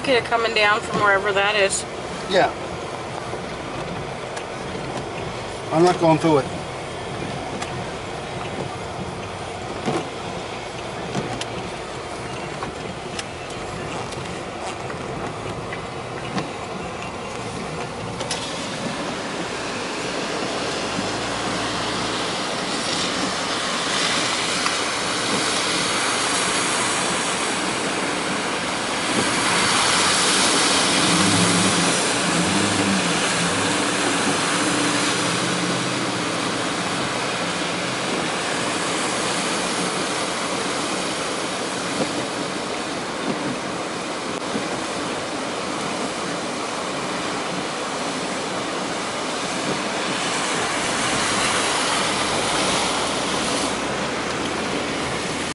okay to coming down from wherever that is. Yeah. I'm not going through it.